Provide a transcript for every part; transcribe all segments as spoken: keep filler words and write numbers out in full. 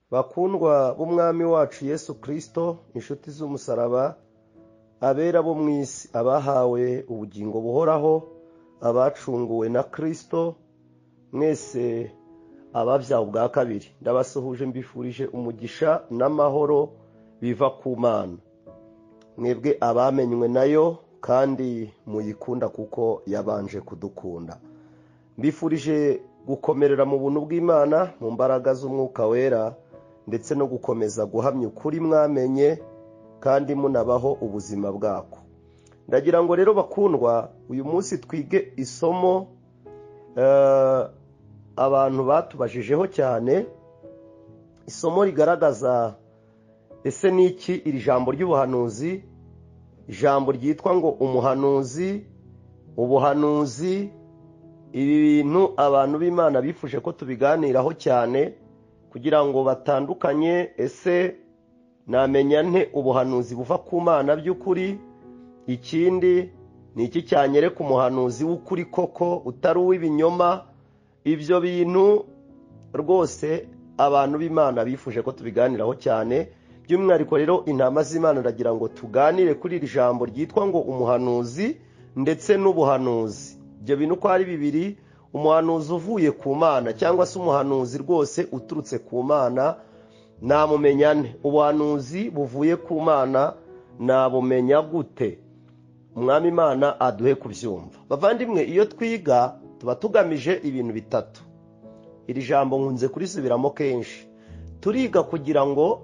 bakundwa b'umwami wacu Yesu Kristo, inshuti z'umusaraba, abera bo mu isi, abahawe ubugingo buhoraho, abacunguwe na Kristo, mwese ababyawe ubwa kabiri, ndabasuhuje mbifurije umugisha n'amahoro biva ku Mana. Mwebwe abamenywe nayo kandi muyikunda kuko yabanje kudukunda. Mbifurije gukomerera mu buntu bw'Imana, mu mbaraga z'Umwuka Wera, ndetse no gukomeza guhamya ukuri mwamenye kandi munabaho ubuzima bwako. Ndagira ngo rero bakundwa, uyu munsi twige isomo uh, abantu batubajijeho cyane, isomo rigaragaza ese niki iri jambo ry'ubuhanuzi, ijambo ryitwa ngo umuhanuzi, ubuhanuzi. Ibi bintu abantu b'Imana bifuje ko tubiganiraho cyane kugira ngo batandukanye, ese namenya nte ubuhanuzi buva ku Mana by'ukuri? Ikindi ni iki cyanyereka umuhanuzi w'ukuri koko utari uw'ibinyoma? Ibyo bintu rwose abantu b'Imana bifuje ko tubiganiraho cyane. By'umwihariko rero intama z'Imana ndagira ngo tuganire kuri iri jambo ryitwa ngo umuhanuzi ndetse n'ubuhanuzi. Ibyo bintu ko ari bibiri, umuhanuzi uvuye ku Mana cyangwa se umuhanuzi rwose uturutse ku Mana, namumenya nte? Ubuhanuzi buvuye ku Mana nabumenya gute? Umwami Imana aduhe kubyumva. Bavandimwe, iyo twiga tuba tugamije ibintu bitatu. Iri jambo nkunze kurisubiramo kenshi. Turiga kugira ngo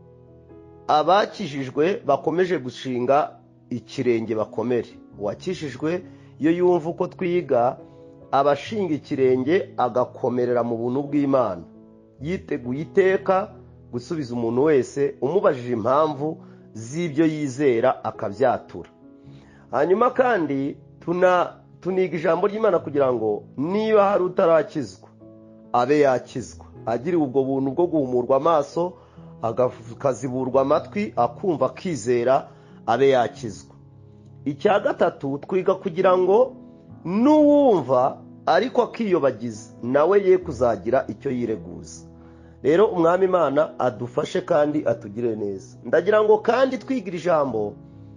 abakijijwe bakomeje gushinga ikirenge bakomere. Uwakijijwe iyo yumva uko twiga, abashinga ikirenge agakomerera mu buntu bw'Imana, yiteguye iteka gusubiza umuntu wese umubajije impamvu z'ibyo yizera akabyatura. Hanyuma kandi tuna tuniga ijambo ry'Imana kugira ngo niba hari utarakizwa abe yakizwa, agiriwe ubwo buntu bwo guhumurwa amaso, akaziburwa amatwi, akumva akizera, abe yakizwa. Icya gatatu, twiga kugira ngo n'uwumva ariko akiyobagiza nawe ye kuzagira icyo yireguza. Rero umwami Imana adufashe kandi atugire neza. Ndagira ngo kandi twigira ijambo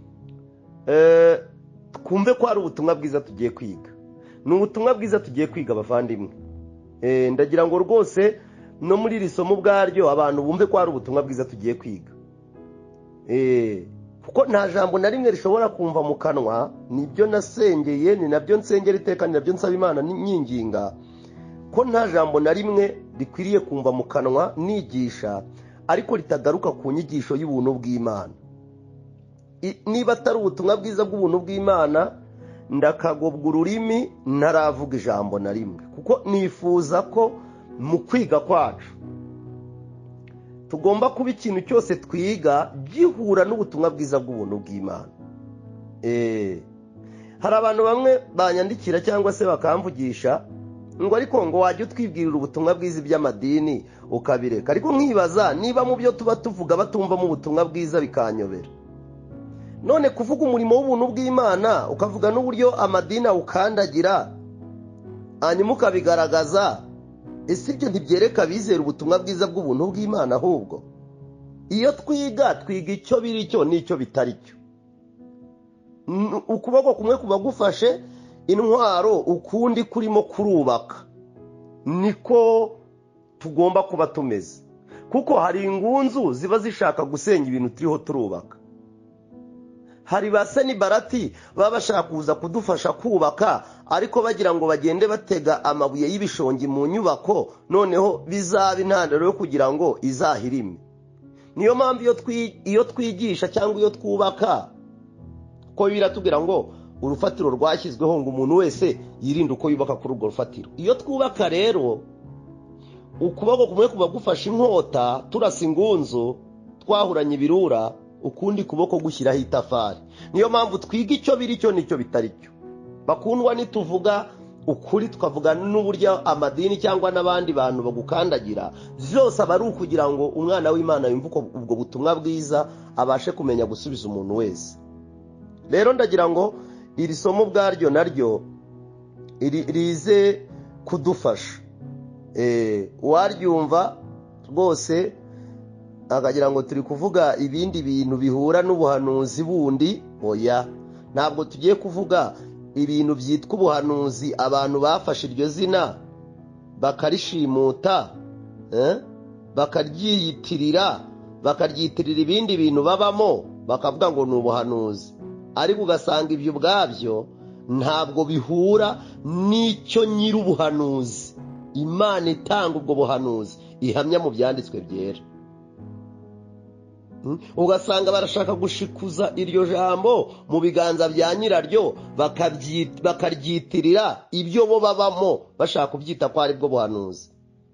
eh twumve ko ari ubutumwa bwiza tugiye kwiga. Ni ubutumwa bwiza tugiye kwiga bavandimwe. Eh ndagira ngo rwose no muri iri somo bwaryo abantu bumve ko ari ubutumwa bwiza tugiye kwiga. Eh kuko nta jambo na rimwe rishobora kumva mu kanwa, nibyo nasengeye, ni nabyo nsengera iteka, ni nabyo nsaba Imana nyinginga, ko nta jambo na rimwe rikwiriye kumva mu kanwa nigisha ariko ritagaruka ku nyigisho y'ubuntu bw'Imana. Niba atari ubutumwa bwiza bw'ubuntu bw'Imana, ndakagobwa ururimi ntaravuga ijambo na rimwe, kuko nifuza ko mu kwiga kwacu tugomba kuba ikintu cyose twiga gihura n'ubutumwa bwiza bw'ubuntu bw'Imana. Eh hari abantu bamwe banyandikira cyangwa se bakamvugisha ngo ariko ngo wajye utwibwirira ubutumwa bwiza by'amadini ukabireka. Ariko nkibaza niba mu byo tuba tuvuga batumva mu butumwa bwiza bikanyobera. None kuvuga umurimo w'ubuntu bw'Imana ukavuga n'uburyo amadini ukandagira hanyuma ukabigaragaza, ese ibyo ntibyereka bizera ubutumwa bwiza bw'ubuntu bw'Imana? Ahubwo iyo twiga twiga icyo biri cyo n'icyo bitari cyo. Ukuboko kumwe kuba gufashe intwaro, ukundi kurimo kurubaka. Niko tugomba kuba tumeze, kuko hari ingunzu ziba zishaka gusenya ibintu turiho turubaka. Hari ba Sanibalati baba bashaka kuza kudufasha kubaka, ariko bagira ngo bagende batega amabuye y'ibishongi mu nyubako, noneho bizaba intandaro yo kugira ngo izahirime. Niyo mpamvu iyo iyo twigisha cyangwa iyo twubaka, ko biratubwira ngo urufatiro rwashyizweho ngo umuntu wese yirinde uko yubaka kuri urwo rufatiro. Iyo twubaka rero, ukuboko kumwe kuba gufashe inkota turasa ingunzu twahuranye ibirura, ukundi kuboko gushyiraho itafari. Niyo mpamvu twiga icyo biri cyo n'icyo bitari cyo. Bakundwa, nituvuga ukuri tukavuga n'uburyo amadini cyangwa n'abandi bantu bagukandagira, byose aba ari ukugira ngo umwana w'Imana yumve ubwo butumwa bwiza, abashe kumenya gusubiza umuntu wese. Rero ndagira ngo iri somo bwaryo naryo rize kudufasha. Eh waryumva rwose akagira ngo turi kuvuga ibindi bintu bihura n'ubuhanuzi bundi. Oya, ntabwo tugiye kuvuga ibintu byitwa ubuhanuzi abantu bafashe iryo zina bakarishimuta, eh? bakaryiyitirira bakaryitirira ibindi bintu babamo bakavuga ngo ni ubuhanuzi, ariko ugasanga ibyo ubwabyo ntabwo bihura n'icyo nyir'ubuhanuzi Imana itanga ubwo buhanuzi ihamya mu byanditswe byera. Ugasanga barashaka gushikuza iryo jambo mu biganza bya nyiraryo bakaryitirira ibyo bo babamo bashaka kubyita ko ari bwo buhanuzi.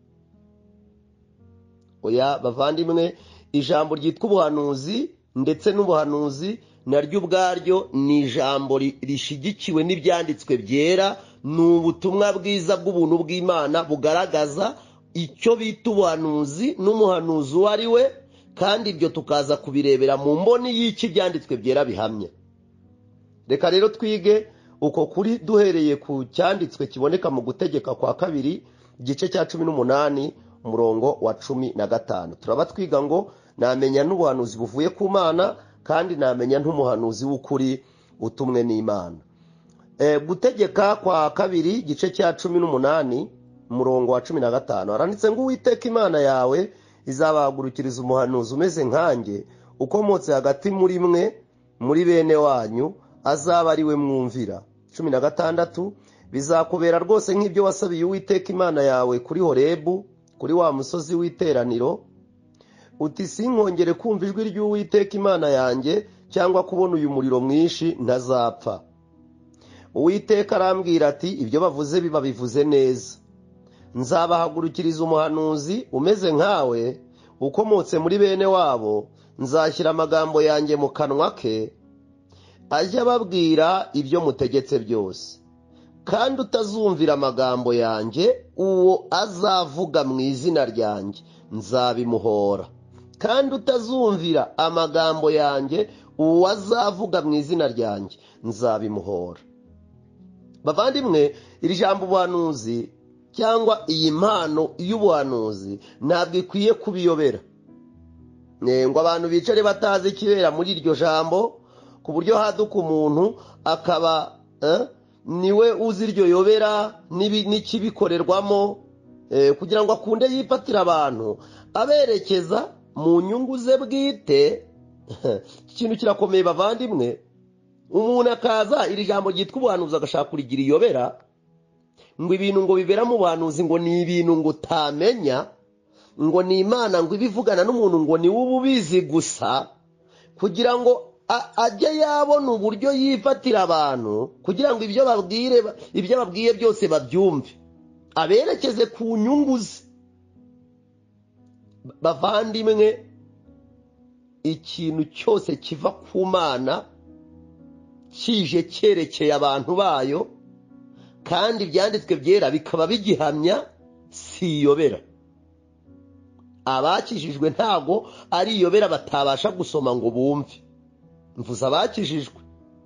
Oya bavandimwe, ijambo ryitwa ubuhanuzi ndetse n'ubuhanuzi naryo ubwaryo ni ijambo rishigikiwe n'ibyanditswe byera. Ni ubutumwa bwiza bw'ubuntu bw'Imana bugaragaza icyo bita ubuhanuzi n'umuhanuzi uwo ari we, kandi ibyo tukaza kubirebera mu mboni y'iki byanditswe byera bihamya. Reka rero twige uko kuri duhereye ku cyanditswe kiboneka mu Gutegeka kwa kabiri igice cya cumi n'umunani umurongo wa cumi na gatanu. Turaba twiga ngo namenya n'ubuhanuzi buvuye ku Mana kandi namenya n'umuhanuzi w'ukuri utumwe n'Imana. E, Gutegeka kwa kabiri igice cya cumi n'umunani umurongo wa cumi na gatanu aranditse ngo Uwiteka Imana yawe izabahagurukiriza umuhanuzi umeze nkanjye ukomotse hagati muri mwe muri bene wanyu, azaba ari we mwumvira. cumi na gatandatu bizakubera rwose nk'ibyo wasabiye Uwiteka Imana yawe kuri Horebu, kuri wa musozi w'iteraniro, uti sinkongere kumva ijwi ry'Uwiteka Imana yanjye cyangwa kubona uyu muriro mwinshi ntazapfa. Uwiteka arambwira ati ibyo bavuze biba bivuze neza. Nzabahagurukiriza umuhanuzi umeze nkawe ukomotse muri bene wabo, nzashyira amagambo yanjye mu kanwa ke, ajya ababwira ibyo mutegetse byose. Kandi utazumvira amagambo yanjye, uwo azavuga mu izina ryanjye nzabimuhora. Kandi utazumvira amagambo yanjye, uwo azavuga mu izina ryanjye nzabimuhora. Bavandimwe, iri jambo ubuhanuzi cyangwa iyi mpano y'ubuhanuzi ntabwo ikwiye kubiyobera ngo abantu bicare batazi ikibera muri iryo jambo, ku buryo haduka umuntu akaba eh, niwe uzi iryo yobera n'ikibikorerwamo, eh, kugira ngo akunde yifatira abantu aberekeza mu nyungu ze bwite. Ikintu kirakomeye bavandimwe, umuntu akaza iri jambo ryitwa ubuhanuzi agashaka kurigira iyobera, ngo ibintu ngo bibera mu buhanuzi ngo ni ibintu ngo utamenya, ngo ni Imana ngo ibivugana n'umuntu ngo ni wowe ubizi gusa, kugira ngo ajye yabona uburyo yifatira abantu kugira ngo ibyo babwire ibyo babwiye byose babyumve, aberekeze ku nyungu ze. Bavandimwe, ikintu cyose kiva ku Mana kije cyerekeye abantu bayo kandi ibyanditswe byera bikaba bigihamya, si iyobera. Abakijijwe ntago ari iyobera batabasha gusoma ngo bumve. Mvuze abakijijwe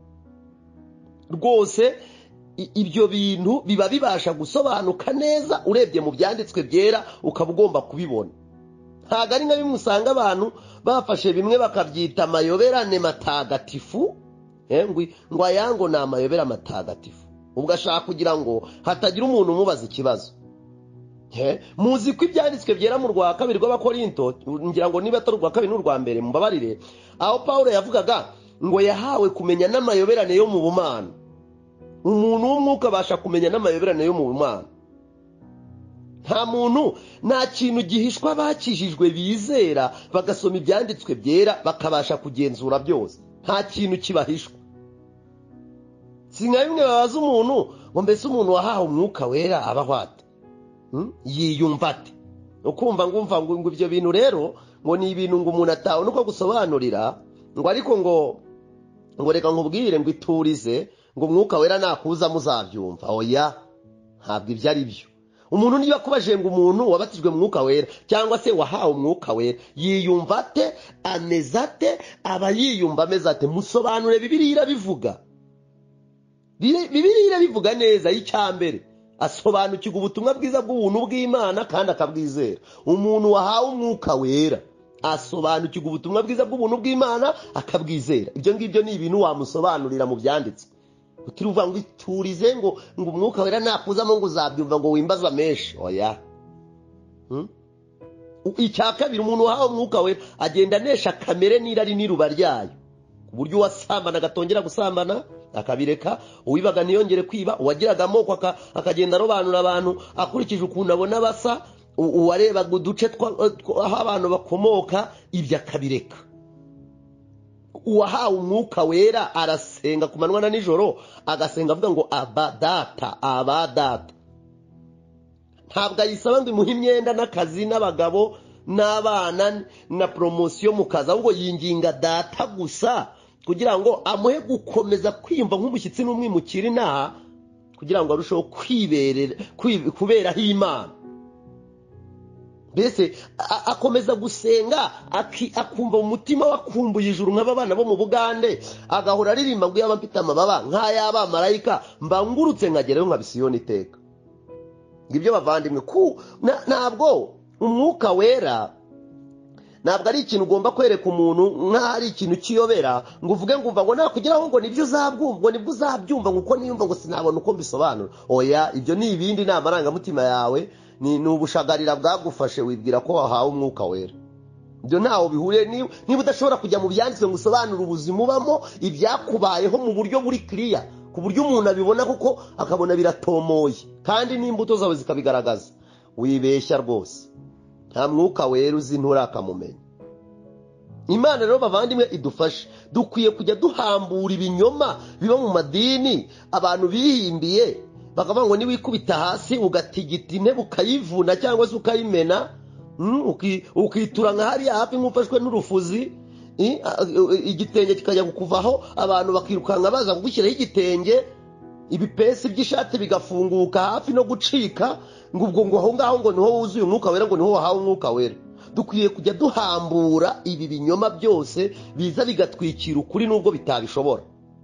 rwose, ibyo bintu biba bibasha gusobanuka neza urebye mu byanditswe byera, ukaba ugomba kubibona. Ntago ari nka bimwe usanga abantu bafashe bimwe bakabyita amayoberane matagatifu, ngo ayango ni amayobera matagatifu. Ubwo ashaka kugira ngo hatagira umuntu umubaza ikibazo. Muzi ko ibyanditswe byera mu rwa kabiri rw'Abakorinto, ngira ngo niba atari urwa kabiri n'urwa mbere mumbabarire, aho Pawulo yavugaga ngo yahawe kumenya n'amayoberane yo mu bumana. Umuntu w'umwuka abasha kumenya n'amayoberane yo mu bumana. Nta muntu, nta kintu gihishwa bakijijwe bizera bagasoma ibyanditswe byera bakabasha kugenzura byose. Nta kintu kibahishwa. Singa bimwe babaza umuntu ngo mbese umuntu wahawe umwuka wera abahwate hmm? yiyumva ate? Ukumva ngumva ngo ibyo bintu rero ngo ni ibintu ngo umuntu atawe nuko gusobanurira, ngo ariko ngo ngo reka nkubwire ngo iturize ngo umwuka wera nakuza muzabyumva. Oya, ntabwo ibyo ari byo. Umuntu niba kubaje ngo umuntu wabatijwe mu mwuka wera cyangwa se wahawe umwuka wera yiyumva ate, ameze ate, aba yiyumva ameze ate? Musobanure. Bibiliya irabivuga. Bibiliya irabivuga neza. Icyambere asobanukirwa ubutumwa bwiza bw'ubuntu bw'Imana kandi akabwizera. Umuntu wahawe umwuka wera asobanukirwa ubutumwa bwiza bw'ubuntu bw'Imana akabwizera. Ibyo ngibyo ni ibintu wamusobanurira mu byanditswe. Utiruvuga ngo iturize ngo ngo umwuka wera nakuzamo ngo uzabyumva ngo wimbazwa menshi. Oya. Hmm? Icya kabiri, umuntu wahawe umwuka wera agenda anesha kamere n'irari n'iruba ryayo, ku buryo uwasambana agatongera gusambana akabireka, uwibaga ntiyongere kwiba, uwagiraga amoko akagenda arobanura abantu akurikije ukuntu abona basa, uwarebaga uduce aho abantu bakomoka ibyo akabireka. Uwahawe umwuka wera arasenga ku manywa na nijoro, agasenga avuga ngo aba data, aba data. Ntabwo ayisaba ngo imuhe imyenda n'akazi n'abagabo n'abana na promosiyo mu kazi, ahubwo yinginga data gusa kugira ngo amuhe gukomeza kwiyumva nk'umushyitsi n'umwimukira inaha, kugira ngo arusheho kwiberera kuberaho Imana. Mbese akomeza gusenga akumva mu mutima wakumbuye ijuru nk'abana bo mu Bugande, agahora aririmba ngo yaba mfite amababa nk'ay'abamarayika mbangurutse nkagerayo nka Bisiyoni iteka. Ngibyo bavandimwe, ku ntabwo umwuka wera ntabwo ari ikintu ugomba kwereka umuntu nk'aho ari ikintu kiyobera ngo uvuge ngo umva ngo nakugeraho ngo nibyo uzabwumva ngo nibwo uzabyumva ngo uko niyumva ngo sinabona uko mbisobanura. Oya, ibyo ni ibindi, ni amarangamutima yawe, ni ubushagarira bwagufashe wibwira ko wahawe umwuka wera. Ibyo ntaho bihuriye. Niba udashobora kujya mu byanditswe ngo usobanure ubuzima ubamo, ibyakubayeho mu buryo buri clear, ku buryo umuntu abibona kuko akabona biratomoye kandi n'imbuto zawe zikabigaragaza, wibeshya rwose. Nta mwuka wera uzi nturakamumenya. Imana rero bavandimwe idufashe, dukwiye kujya duhambura ibinyoma biba mu madini abantu bihimbiye, bakavuga ngo niwikubita hasi ugatigita intebe ukayivuna cyangwa se ukayimena, ukitura nka hariya hafi nk'ufashwe n'urufuzi, igitenge kikajya kukuvaho, abantu bakirukanka baza kugushyiraho igitenge, ibipesi by'ishati bigafunguka hafi no gucika, ngo ubwo ngo aho ngaho ngo niho wuzuye umwuka wera, ngo niho wahawe umwuka wera. Dukwiye kujya duhambura ibi binyoma byose biza bigatwikira ukuri nubwo bitabishobora.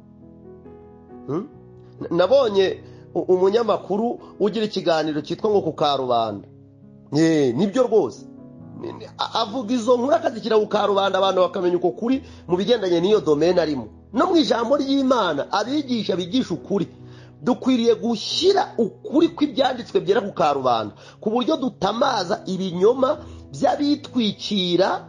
Nabonye umunyamakuru ugira ikiganiro cyitwa ngo ku Karubanda. Nibyo rwose, avuga izo nkuru akazishyira ku Karubanda, abantu bakamenya uko kuri mu bigendanye n'iyo domaine arimo. No mu ijambo ry'Imana abigisha bigisha ukuri, dukwiriye gushyira ukuri kw'ibyanditswe byera ku Karubanda, ku buryo dutamaza ibinyoma by'abitwikira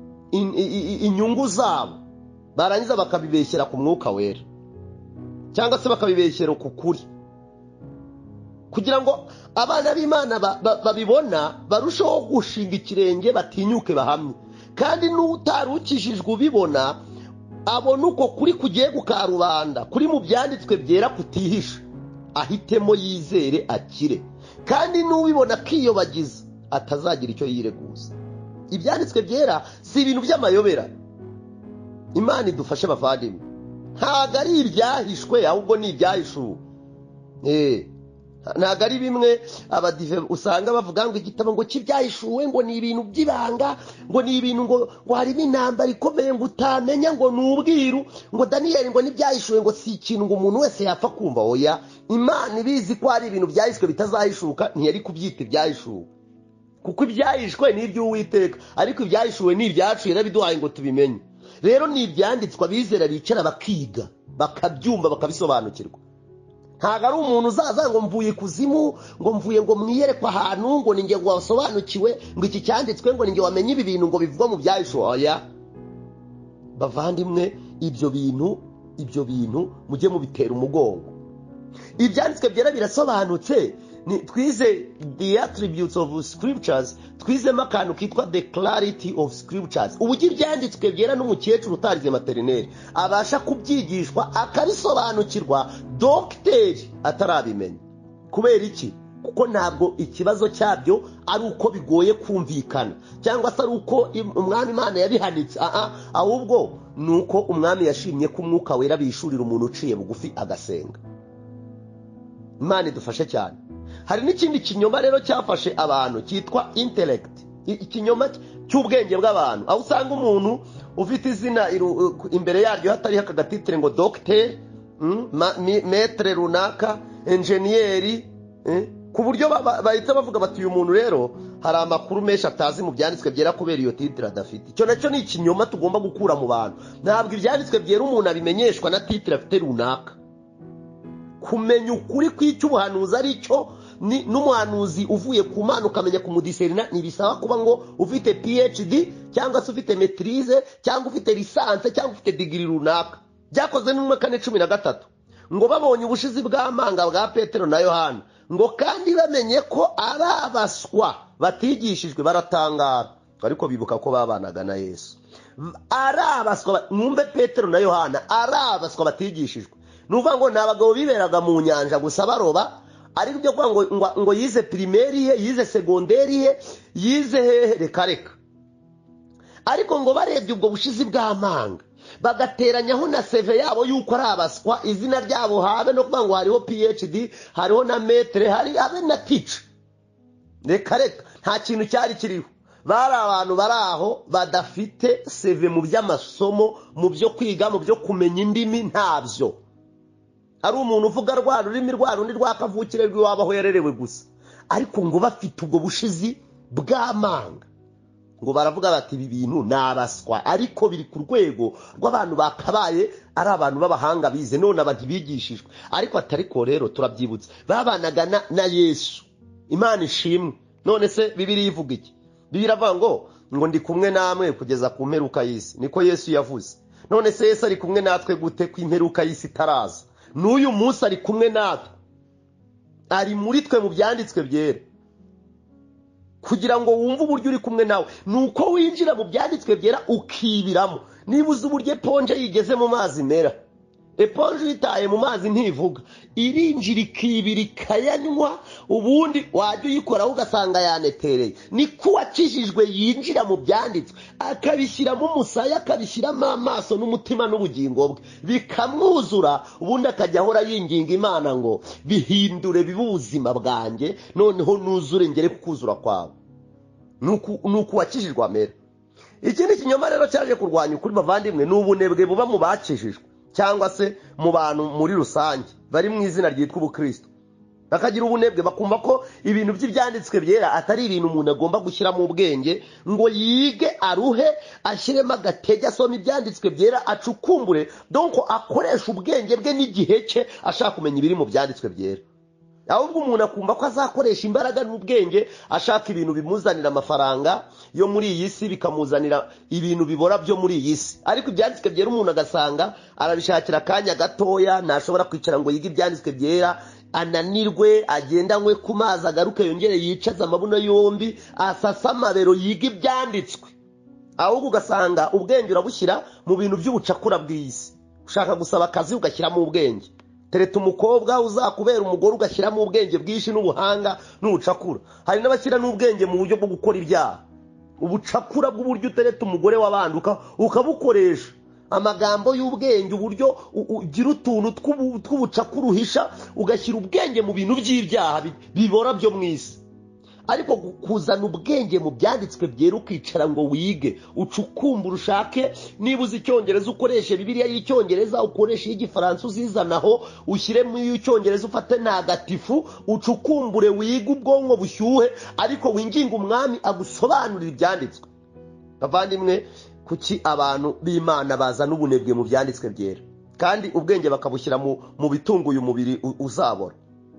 inyungu zabo, barangiza bakabibeshyera ku mwuka wera cyangwa se bakabibeshyera ku kuri, kugira ngo abana b'Imana babibona barusheho gushinga ikirenge, batinyuke bahamye. Kandi n'utarukishijwe ubibona abona uko kuri kugiye ku Karubanda, kuri mu byanditswe byera kutihisha, ahitemo yizere akire. Kandi n'ubibona akiyobagiza atazagira icyo yireguza. Ibyanditswe byera si ibintu by'amayobera. Imana idufashe bavandimwe, ntabwo ari ibyahishwe ahubwo ni ibyahishuwe. Eh ntabwo ari bimwe abadive usanga bavuga ngo igitabo ngo kibyahishuwe ngo ni ibintu by'ibanga, ngo ni ibintu ngo ngo harimo intambara ikomeye ngo utamenya, ngo ni ubwiru, ngo Daniyeli ngo nibyahishuwe ngo si ikintu ngo umuntu wese yapfa kumva. Oya, Imana ibizi ko ari ibintu byahishwe bitazahishuka, ntiyari kubyita ibyahishuwe, kuko ibyahishwe ni iby'Uwiteka, ariko ibyahishuwe ni ibyacu yarabiduhaye ngo tubimenye. Rero ni ibyanditswe abizera bicara bakiga, bakabyumva, bakabisobanukirwa. Ntabwo ari umuntu uzaza ngo mvuye kuzimu, ngo mvuye ngo mwiyerekwa ahantu, ngo ninjye ngo wasobanukiwe, ngo iki cyanditswe ngo ninjye wamenye ibi bintu ngo bivugwa mu byahishuwe. Oya bavandimwe, ibyo bintu ibyo bintu mujye mubitera umugongo. Ibyanditswe byera birasobanutse. Twize the attributes of scriptures, twizemo akantu kitwa the clarity of scriptures. Ubugira ibyanditswe byera n'umukecuru utarize materineri abasha kubyigishwa akabisobanukirwa, dogiteri atarabimenya. Kubera iki? Kuko ntabwo ikibazo cyabyo ari uko bigoye kumvikana cyangwa se ari uko umwami Imana yabihanitse, aha ahubwo nuko umwami yashimye ko umwuka wera bishurira umuntu uciye bugufi agasenga. Imana idufashe cyane. Hari n'ikindi kinyoma rero cyafashe abantu cyitwa intellect, ikinyoma cy'ubwenge bw'abantu, aho usanga umuntu ufite izina imbere yaryo hatari akagatitire ngo docteur, maître runaka, engineer, ku buryo bahita bavuga bati uyu muntu rero hari amakuru menshi atazi mu byanditswe byera kubera iyo titire adafite. Icyo nacyo ni ikinyoma tugomba gukura mu bantu. Ntabwo ibyanditswe byera umuntu abimenyeshwa na titire afite runaka. Kumenya ukuri kw'icyo ubuhanuzi ari cyo n'umuhanuzi uvuye ku Mana ukamenya kumudiserina ntibisaba kuba ngo ufite P H D cyangwa se ufite maîtrise cyangwa ufite licence cyangwa ufite degree runaka. Byakoze mu mwaka wa cumi na gatatu ngo babonye ubushizi bw'amanga bwa Petero na Yohana, ngo kandi bamenye ko ari abaswa batigishijwe baratangara, ariko bibuka ko babanaga na Yesu. Ari abaswa, mwumve Petero na Yohana ari abaswa batigishijwe. Nuvuga ngo nabagabo biberaga mu nyanja gusa baroba, ari byo kwa ngo, ngo, ngo yize primaire ye, yize secondaire ye, yize hehe reka reka. Ariko ngo barebye ubwo bushizi bw'amanga bagateranyaho na C V yabo yuko ari abaswa, izina ryabo habe no kuvuga ngo hariho P H D, hariho na maître, hari habe na teacher. Reka reka nta kintu cyari kiriho. Bari abantu bari aho badafite C V mu by'amasomo, mu byo kwiga, mu byo kumenya indimi ntabyo. Ari umuntu uvuga rwa rurimi rwa rundi rwakavukire rw'iwabaho yarerewe gusa, ariko ngo bafite ubwo bushizi bw'amanga ngo baravuga bati ibi bintu nabaswa, ariko biri ku rwego rw'abantu bakabaye ari abantu b'abahanga bize, none abantu bigishijwe. Ariko atariko rero turabyibutse babanaga na, na Yesu. Imana ishimwe. None se Bibiliya ivuga iki? Bibiliya avuga ngo ngo ndi kumwe namwe kugeza ku mperuka y'isi, niko Yesu yavuze. None se Yesu ari kumwe natwe gute ku imperuka y'isi itaraza? N'uyu munsi ari kumwe natwe, ari muri twe mu byanditswe byera. Kugira ngo wumve uburyo uri kumwe nawe nuko winjira mu byanditswe byera ukibiramo. Niba uzi uburyo eponje yigeze mu mazi mera, eponje itaye mu mazi ntivuga, irinjira ikibira ikayanywa, ubundi wajya uyikoraho ugasanga yanetereye. Niko wakijijwe yinjira mu byanditswe akabishyiramo umusaya, akabishyiramo amaso n'umutima n'ubugingo bwe, bikamwuzura, ubundi akajya ahora yinginga Imana ngo bihindure bibe ubuzima bwanjye, noneho nuzure ngere kukuzura kwawe. Nuko wakijijwe amera. Ikindi kinyoma rero cyaje kurwanya ukuri bavandimwe n'ubunebwe buba mu bakijijwe cyangwa se mu bantu muri rusange bari mu izina ryitwa ubukristo. Bakagira ubunebwe bakumva ko ibintu by'ibyanditswe byera atari ibintu umuntu agomba gushyira mu bwenge ngo yige aruhe, ashyiremo agatege, asoma ibyanditswe byera, acukumbure, donc akoresha ubwenge bwe n'igihe cye ashaka kumenya ibiri mu byanditswe byera. Ahubwo umuntu akumva ko azakoresha imbaraga n'ubwenge ashaka ibintu bimuzanira amafaranga yo muri iyi si, bikamuzanira ibintu bibora byo muri iyi si. Ariko ibyanditswe byera umuntu agasanga arabishakira akanya gatoya, ntashobora kwicara ngo yige ibyanditswe byera, ananirwe, agendanywe ku mazi, agaruke yongere yicaza amabuno yombi, asasa amabero yiga ibyanditswe. Ahubwo ugasanga ubwenge urabushyira mu bintu by'ubucakura bw'isi. Ushaka gusaba akazi ugashyiramo ubwenge, tereta umukobwa uzakubera umugore ugashyiramo ubwenge bwinshi n'ubuhanga n'ubucakura. Hari n'abashyira n'ubwenge mu buryo bwo gukora ibyaha, ubucakura bw'uburyo utereta umugore w'abandi ukabukoresha amagambo y'ubwenge, uburyo ugira utuntu tw'ubucakura uhisha, ugashyira ubwenge mu bintu by'ibyaha bibora byo mu isi. Ariko kuzana ubwenge mu byanditswe byera ukicara ngo wige, ucukumbura, ushake. Niba uzi icyongereza ukoreshe Bibiliya y'icyongereza, ukoreshe y'Igifaransa uzizanaho, ushyire mu y'icyongereza, ufate ntagatifu, ucukumbure, wige, ubwonko bushyuhe, ariko winginga umwami agusobanurira ibyanditswe. Bavandimwe, kuki abantu b'Imana bazana ubunebwe mu byanditswe byera kandi ubwenge bakabushyira mu, mu bitunguye umubiri uzabora?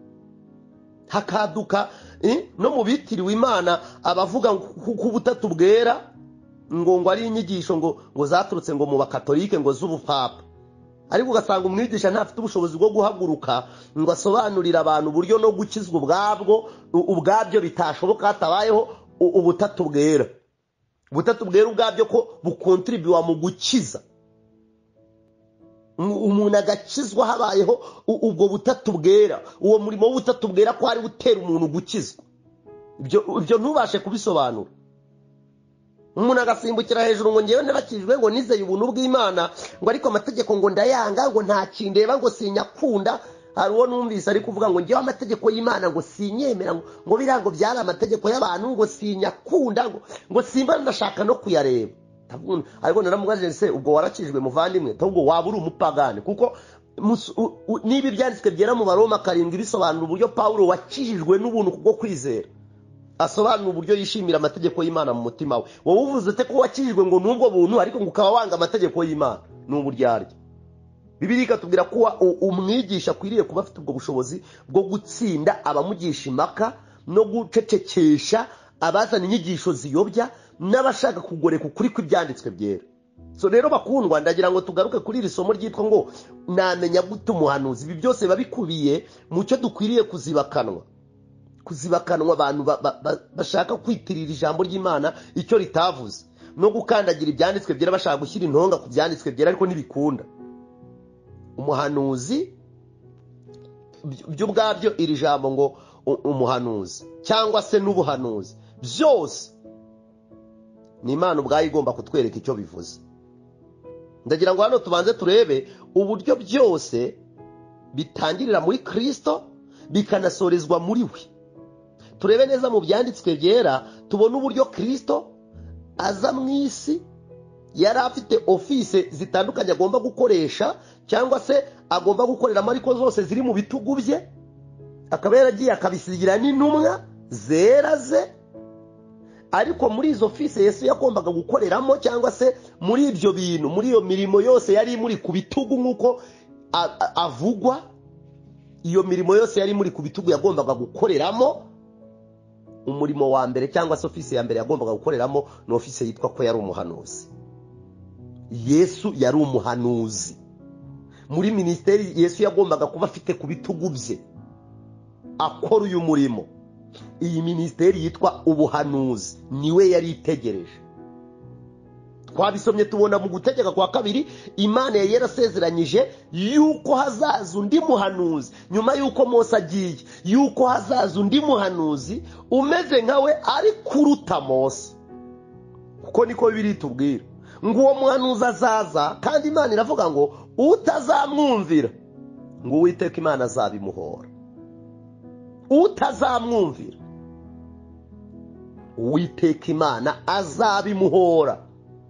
Hakaduka eh, no mu bitiriwe Imana abavuga ku butatu bwera ngo ngo ari inyigisho ngo ngo zaturutse ngo mu bakatolike ngo z'ubupapa. Ariko ugasanga umwigisha ntafite ubushobozi bwo guhaguruka ngo asobanurira abantu uburyo no gukizwa ubwabwo ubwabyo bitashoboka hatabayeho ubutatu bwera. Ubutatu bwera ubwabyo ko bukontribuwa mu gukiza umuntu, agakizwa habayeho ubwo butatu bwera. Uwo murimo w'ubutatu bwera ko ari gutera umuntu gukizwa, ibyo ibyo ntubashe kubisobanura. Umuntu agasimbukira hejuru ngo ngewe nabakijwe ngo nizeye ubuntu bw'Imana, ngo ariko amategeko ngo ndayanga, ngo nta kindeba, ngo sinyakunda. Hari uwo numvise ari kuvuga ngo ngewe amategeko y'Imana ngo sinyemera, ngo birango byari amategeko y'abantu, ngo sinyakunda, ngo ngo simba ndashaka no kuyareba. Ariko naramubajije se ubwo warakijwe muvandimwe? Ahubwo waba uri umupagani, kuko niba ibyanditswe byera mu Baroma karindwi bisobanura uburyo Pawulo wakijijwe n'ubuntu kubwo kwizera, asobanura uburyo yishimira amategeko y'Imana mu mutima we. Wowe uvuze ute ko wakijijwe ngo nubwo buntu ariko ngo ukaba wanga amategeko y'Imana? Ni uburyarya. Bibiliya ikatubwira ko umwigisha akwiriye kuba afite ubwo bushobozi bwo gutsinda abamugisha impaka no gucecekesha abazana inyigisho ziyobya n'abashaka kugoreka ukuri kw'ibyanditswe byera. So rero bakundwa, ndagira ngo tugaruke kuri iri somo ryitwa ngo namenya gute umuhanuzi. Ibi byose biba bikubiye mu cyo dukwiriye kuzibakanwa. Kuzibakanwa abantu bashaka kwitirira ijambo ry'Imana icyo ritavuze, no gukandagira ibyanditswe byera bashaka gushyira intonga ku byanditswe byera ariko ntibikunda. Umuhanuzi byo ubwabyo, iri jambo ngo umuhanuzi cyangwa se n'ubuhanuzi, byose ni Imana ubwayo igomba kutwereka icyo bivuze. Ndagira ngo hano tubanze turebe uburyo byose bitangirira muri Kristo bikanasorezwa muri we. Turebe neza mu byanditswe byera, tubona uburyo Kristo aza mu isi yari afite office zitandukanye agomba gukoresha cyangwa se agomba gukoreramo, ariko zose ziri mu bitugu bye, akaba yaragiye akabisigira n'intumwa zera ze. Ariko muri izo office Yesu yagombaga gukoreramo cyangwa se muri ibyo bintu, muri iyo mirimo yose yari muri ku bitugu nk'uko avugwa, iyo mirimo yose yari muri ku bitugu yagombaga gukoreramo, umurimo wa mbere cyangwa se office ya mbere yagombaga gukoreramo ni office yitwa ko yari umuhanuzi. Yesu yari umuhanuzi. Muri ministeri Yesu yagombaga kuba afite ku bitugu bye akora uyu murimo. Iyi ministeri yitwa ubuhanuzi niwe yari itegereje. Twabisomye tubona mu gutegeka kwa kabiri, Imana yari yarasezeranyije yuko hazaza undi muhanuzi nyuma yuko Mose agiye, yuko hazaza undi muhanuzi umeze nkawe ari kuruta Mose. Kuko niko Bibiliya itubwira ngo uwo muhanuzi azaza, kandi Imana iravuga ngo utazamwumvira ngo Uwiteka Imana azabimuhora. Utazamwumvira Uwiteka Imana azabimuhora.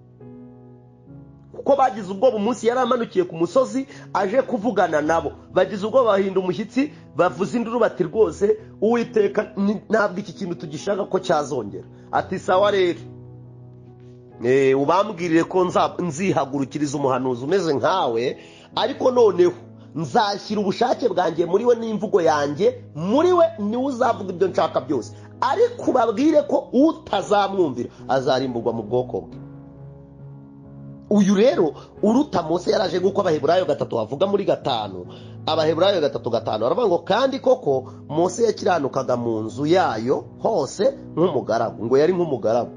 Kuko bagize ubwoba umunsi yari amanukiye ku musozi aje kuvugana nabo, bagize ubwoba bahinda umushyitsi, bavuza induru bati rwose Uwiteka ntabwo iki kintu tugishaka ko cyazongera. Ati sawa rero, eh ubambwirire ko nzihagurukiriza umuhanuzi umeze nkawe, ariko noneho nzashyira ubushake bwanjye muri we n'imvugo yanjye muri we, niwe uzavuga ibyo nshaka byose. Ariko babwire ko utazamwumvira azarimburwa mu bwoko bwe. Uyu rero uruta Mose yaraje guko Abaheburayo gatatu bavuga muri gatanu. Abaheburayo gatatu gatanu baravuga ngo kandi koko Mose yakiranukaga mu nzu yayo hose nk'umugaragu, ngo yari nk'umugaragu.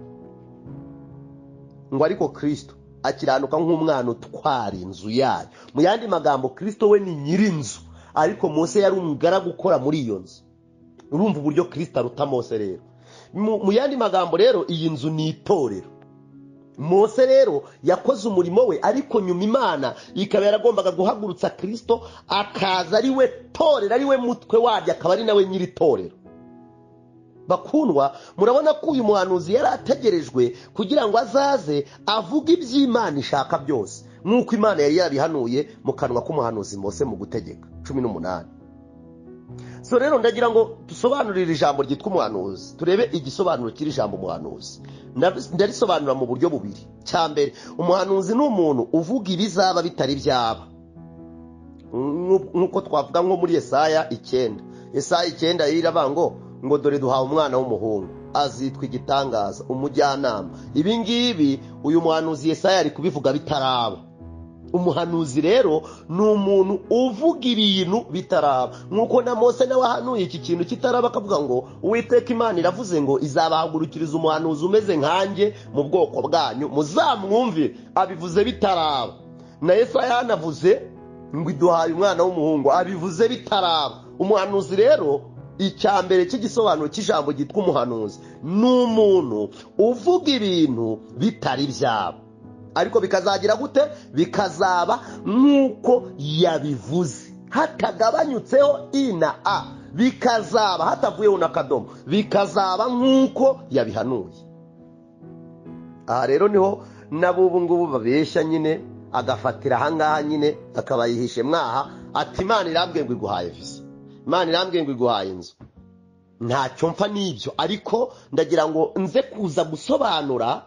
Ngo ariko Kristo akiranuka nk'umwana utwara inzu yayo. Mu yandi magambo, Kristo we ni nyirinzu, ariko Mose yari umugaragu ukora muri iyo nzu. Urumva uburyo Kristo aruta Mose rero. Mu yandi magambo rero, iyi nzu ni itorero. Mose rero yakoze umurimo we, ariko nyuma Imana ikaba yaragombaga guhagurutsa Kristo akaza ari we torero, ari we mutwe waryo, akaba ari nawe nyiri torero. Bakundwa, murabona ko uyu muhanuzi yari ategerejwe kugira ngo azaze avuge iby'Imana ishaka byose, nk'uko Imana yari yarabihanuye mu kanwa k'umuhanuzi Mose mu gutegeka cumi n'umunani. So rero ndagira ngo dusobanurire ijambo ryitwa umuhanuzi, turebe igisobanuro cy'iri jambo umuhanuzi. Ndarisobanura mu buryo bubiri. Cya mbere, umuhanuzi ni umuntu uvuga ibizaba bitari byaba, nk'uko twavuga nko muri Yesaya icyenda. Yesaya icyenda iravuga ngo ngo dore duhawe umwana w'umuhungu, azitwa igitangaza, umujyanama. Ibi ngibi uyu muhanuzi Yesaya ari kubivuga bitaraba. Umuhanuzi rero ni umuntu uvuga ibintu bitaraba, nk'uko na Mose nawe ahanuye iki kintu kitaraba, akavuga ngo Uwiteka Imana iravuze ngo izabahagurukiriza umuhanuzi umeze nkanjye mu bwoko bwanyu, muzamwumvire. Abivuze bitaraba. Na Yesaya yanavuze ngo iduhaye umwana w'umuhungu, abivuze bitaraba. Umuhanuzi rero, icya mbere cy'igisobanuro cy'ijambo ryitwa umuhanuzi, ni umuntu uvuga ibintu bitari byabo, ariko bikazagira gute? Bikazaba nk'uko yabivuze, hatagabanyutseho i na a. Bikazaba hatavuyeho n'akadomo, bikazaba nk'uko yabihanuye. Aha rero niho nabo ubu ngubu babeshya nyine, agafatira ahangaha nyine akabayihishe mwaha, ati imana irambwiye ngo iguhaye visa, imana irambwiye ngo iguhaye inzu. Ntacyo mpfa n'ibyo, ariko ndagira ngo nze kuza gusobanura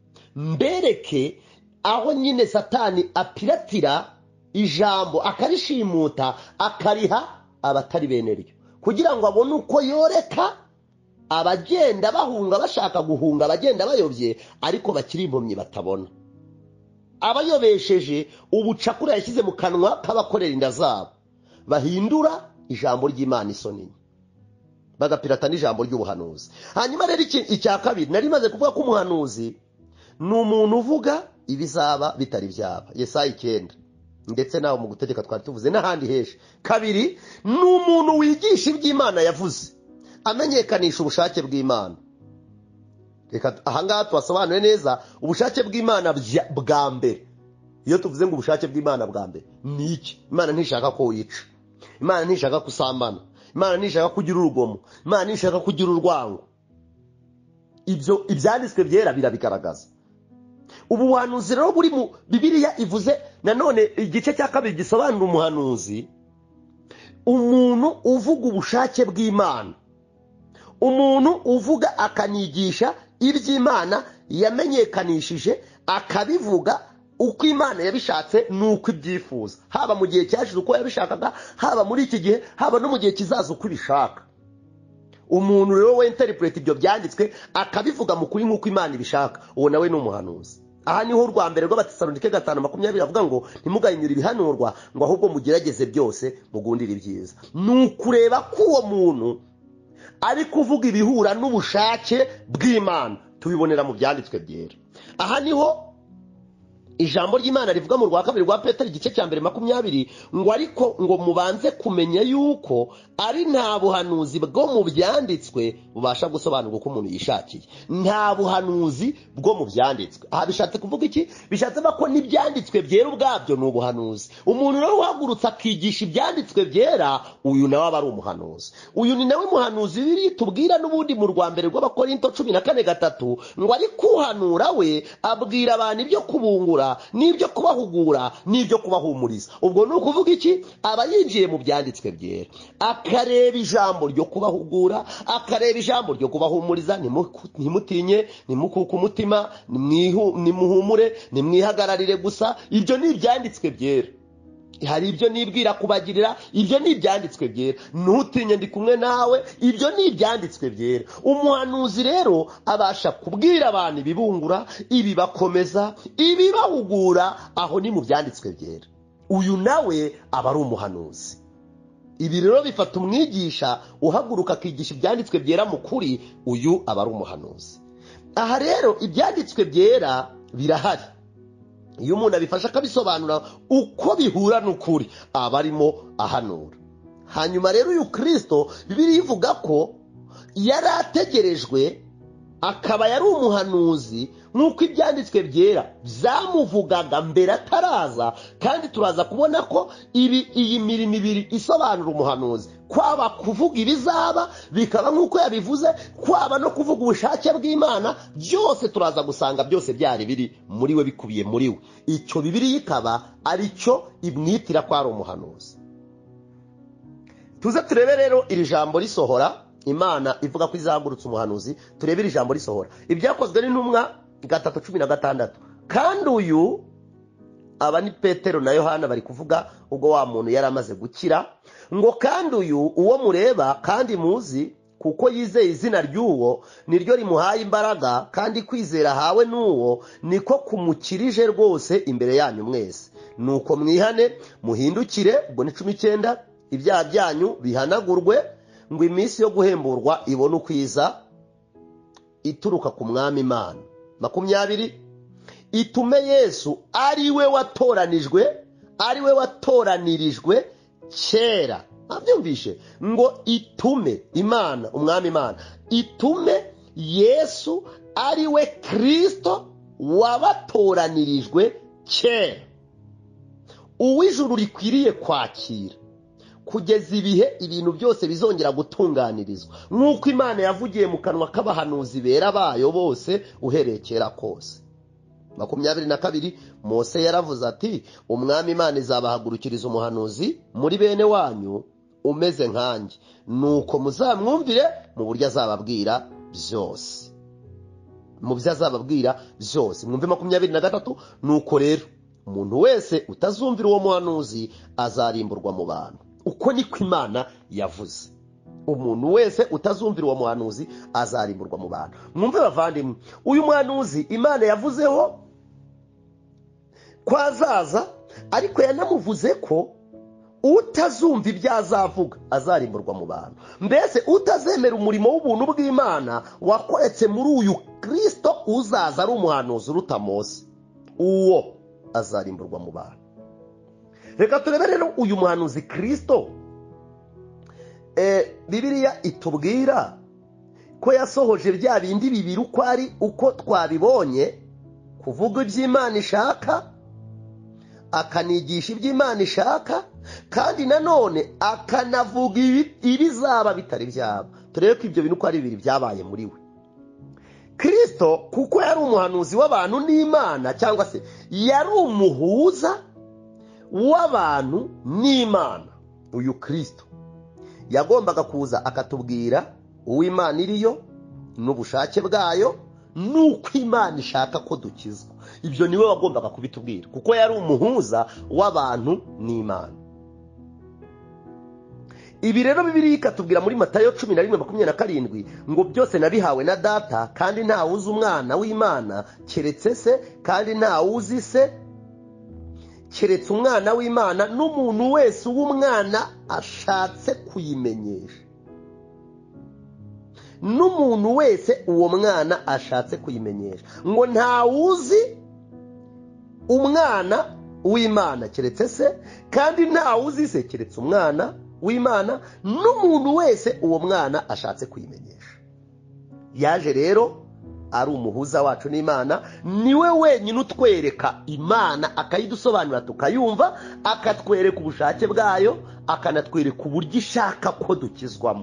mbereke aho nyine satani apiratira ijambo akarishimuta akariha abatari bene ryo, kugira ngo abone uko yoreka abagenda bahunga bashaka guhunga, abagenda bayobye ariko bakiri impumyi batabona, abayobesheje ubucakura yashyize mu kanwa k'abakorera inda zabo, bahindura ijambo ry'Imana isoni, bagapirata n'ijambo ry'ubuhanuzi. Hanyuma rero icya kabiri nari maze kuvuga ko umuhanuzi ni umuntu uvuga ibizaba bitari byaba, Yesaya icyenda, ndetse naho mu gutegeka twari tuvuze n'ahandi henshi. Kabiri, ni umuntu wigisha iby'Imana yavuze, amenyekanisha ubushake bw'Imana. Reka ahangaha tubasobanure neza ubushake bw'Imana bwa mbere. Iyo tuvuze ngo ubushake bw'Imana bwa mbere ni iki? Imana ntishaka ko wica, Imana ntishaka kusambana, Imana ntishaka kugira urugomo, Imana ntishaka kugira urwango. Ibyo ibyanditswe byera birabigaragaza. Ubu buhanuzi rero buri mu Bibiliya ivuze nanone igice cya kabiri gisobanura umuhanuzi, umuntu uvuga ubushake bw'Imana, umuntu uvuga akanigisha iby'Imana yamenyekanishije, akabivuga uko Imana yabishatse nuko ibyifuza, haba mu gihe cyashize uko yabishakaga, haba muri iki gihe, haba no mu gihe kizaza uko ibishaka. Umuntu rero we interpret ibyo byanditswe akabivuga mu kuri nk'uko Imana ibishaka, uwo nawe ni umuhanuzi. Aha niho urwa mbere rw'Abatesalonike gatanu makumyabiri avuga ngo ntimugahinyure ibihanurwa, ngo ahubwo mugerageze byose mugundire ibyiza. Ni ukureba ko uwo muntu ari kuvuga ibihura n'ubushake bw'Imana, tubibonera mu byanditswe byera. Aha niho ijambo ry'Imana rivuga mu rwa kabiri rwa Petero igice cya mbere makumyabiri ngo ariko ngo mubanze kumenya yuko ari nta buhanuzi bwo mu byanditswe bubasha gusobanura uko umuntu yishakiye. Nta buhanuzi bwo mu byanditswe. Aha bishatse kuvuga iki? Bishatse ko n'ibyanditswe byera ubwabyo ni ubuhanuzi. Umuntu rero uhagurutse akigisha ibyanditswe byera, uyu nawe aba ari umuhanuzi. Uyu ni nawe muhanuzi biri tubwira n'ubundi mu rwa mbere rw'Abakorinto cumi na kane gatatu ngo ariko uhanura we abwira abantu ibyo kubungura n'ibyo kubahugura n'ibyo kubahumuriza. Ubwo ni ukuvuga iki? Aba yinjiye mu byanditswe byera, akareba ijambo ryo kubahugura, akareba ijambo ryo kubahumuriza, ntimutinye, nimukuke umutima, nimuhumure, nimwihagararire gusa. Ibyo ni ibyanditswe byera. Hari ibyo nibwira kubagirira, ibyo ni ibyanditswe byera. Ntutinye ndi kumwe nawe, ibyo ni ibyanditswe byera. Umuhanuzi rero abasha kubwira abantu ibibungura, ibibakomeza, ibibahugura, aho ni mu byanditswe byera. Uyu nawe aba ari umuhanuzi. Ibi rero bifata umwigisha uhaguruka akigisha ibyanditswe byera mu kuri, uyu aba ari umuhanuzi. Aha rero ibyanditswe byera birahari. Iyo umuntu abifasha akabisobanura uko bihura n'ukuri, aba arimo ahanura. Hanyuma rero uyu Kristo Bibiliya ivuga ko yari ategerejwe, akaba yari umuhanuzi nk'uko ibyanditswe byera byamuvugaga mbere ataraza. Kandi turaza kubona ko ibi iyi mirimo ibiri isobanura umuhanuzi, kwaba kuvuga ibizaba bikaba nk'uko yabivuze, kwaba no kuvuga ubushake bw'Imana, byose turaza gusanga byose byari biri muri we, bikubiye muri we. Icyo Bibiliya ikaba ari cyo imwitira ko ari umuhanuzi. Tuze turebe rero iri jambo risohora, Imana ivuga ko izahagurutsa umuhanuzi. Turebe iri jambo risohora, ibyakozwe n'intumwa gatatu cumi na gatandatu. Kandi uyu, aba ni Petero na Yohana bari kuvuga ubwo wa muntu yari amaze gukira, ngo kandi uyu uwo mureba kandi muzi, kuko yizeye izina ry'uwo niryo rimuhaye imbaraga, kandi kwizera hawe n'uwo niko kumukirije rwose imbere yanyu mwese. Nuko mwihane muhindukire, ubwo ni cumi n'icyenda, ibyaha byanyu bihanagurwe, ngo iminsi yo guhemburwa ibone ukwiza ituruka ku Mwami Imana. Makumyabiri, itume Yesu ari we watoranijwe, ari we watoranirijwe kera. Abyumvishe ngo itume Imana, Umwami Imana itume Yesu ari we Kristo wabatoranirijwe kera, uw'ijuru rikwiriye kwakira kugeza ibihe ibintu byose bizongera gutunganirizwa, nk'uko Imana yavugiye mu kanwa k'abahanuzi bera bayo bose uhereye kera kose. makumyabiri na kabiri Mose yaravuze ati umwami Imana izabahagurukiriza umuhanuzi muri bene wanyu umeze nkanjye, nuko muzamwumvire mu buryo azababwira byose. Mu byo azababwira byose. Mwumve makumyabiri na gatatu nuko rero umuntu wese utazumvira uwo muhanuzi azarimburwa mu bantu. Uko niko Imana yavuze. Umuntu wese utazumvira uwo muhanuzi azarimburwa mu bantu. Mwumve bavandimwe, uyu muhanuzi Imana yavuzeho kwazaza, ariko yanamuvuze ko utazumva ibyo azavuga azarimburwa mu bantu. Mbese utazemera umurimo w'ubuntu bw'Imana wakoretse muri uyu Kristo uzaza ari umuhanuzi uruta Mose, uwo azarimburwa mu bantu. Reka turebe rero uyu muhanuzi Kristo. Eh, Bibiliya itubwira ko yasohoje bya bindi bibiri uko ari uko twabibonye, kuvuga iby'Imana ishaka, akanigisha iby'Imana ishaka, kandi nanone akanavuga ibizaba bitari byaba. Turebe ko ibyo bintu uko ari bibiri byabaye muri we. Kristo kuko yari umuhanuzi w'abantu n'Imana, cyangwa se yari umuhuza w'abantu n'Imana. Uyu Kristo yagombaga kuza akatubwira uw'Imana iriyo n'ubushake bwayo nuko Imana ishaka ko dukizwa. Ibyo niwe wagombaga kubitubwira kuko yari umuhuza w'abantu n'Imana. Ibi rero Bibiliya ikatubwira muri Matayo cumi na rimwe makumyabiri na karindwi ngo byose nabihawe na Data, kandi nta wuzi umwana w'Imana keretse se, kandi nta wuzi se keretse umwana w'Imana, n'umuntu wese uw'umwana ashatse kuyimenyesha. N'umuntu wese uwo mwana ashatse kuyimenyesha. Ngo nta wuzi umwana w'Imana keretse se, kandi nta wuzi se keretse umwana w'Imana, n'umuntu wese uwo mwana ashatse kuyimenyesha. Yaje rero ari umuhuza wacu n'Imana, niwe wenyine utwereka Imana, akayidusobanura tukayumva, akatwereka ubushake bwayo, akanatwereka uburyo ishaka ko dukizwamo.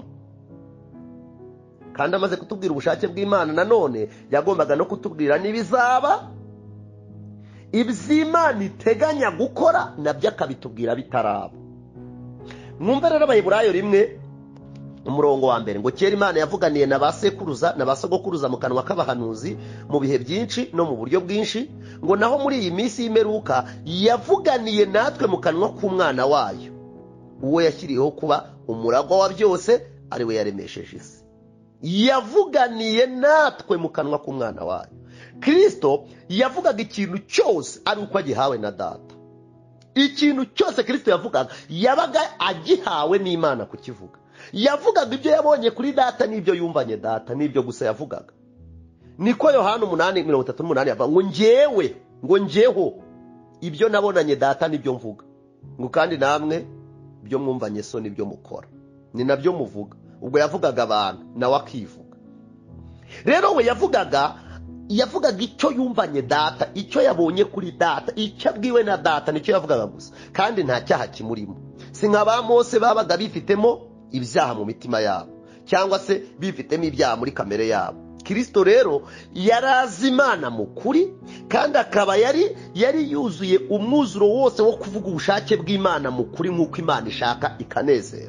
Kandi amaze kutubwira ubushake bw'Imana, nanone yagombaga no kutubwira n'ibizaba, iby'Imana iteganya gukora nabyo akabitubwira bitaraba. Mwumve rero Abaheburayo rimwe umurongo wa mbere ngo kera Imana yavuganiye na basekuruza na basogokuruza mu kanwa k'abahanuzi mu bihe byinshi no mu buryo bwinshi, ngo naho muri iyi minsi y'imperuka yavuganiye natwe mu kanwa k'umwana wayo, uwo yashyiriyeho kuba umuragwa wa byose, ari we yaremesheje isi. Yavuganiye natwe mu kanwa k'umwana wayo. Kristo yavugaga ikintu cyose ari uko agihawe na Data. Ikintu cyose Kristo yavugaga yabaga agihawe n'Imana kukivuga. Yavugaga ibyo yabonye kuri Data n'ibyo yumvanye Data, n'ibyo gusa yavugaga. Niko Yohana umunani mirongo itatu n'umunani yavuga ngo njyewe, ngo njyeho ibyo nabonanye Data n'ibyo mvuga, ngo kandi namwe ibyo mwumvanye so n'ibyo mukora, ni nabyo muvuga. Ubwo yavugaga abantu nawe akivuga. Rero we yavugaga yavugaga icyo yumvanye Data, icyo yabonye kuri Data, icyo abwiwe na Data nicyo yavugaga gusa, kandi nta cyaha kimurimo. Si nka ba Mose babaga bifitemo ibyaha mu mitima yabo, cyangwa se bifitemo ibyaha muri kamere yabo. Kristo rero yarazi Imana mu kuri, kandi akaba yari yari yuzuye umwuzuro wose wo kuvuga ubushake bw'Imana mu kuri nk'uko Imana ishaka ikanezera.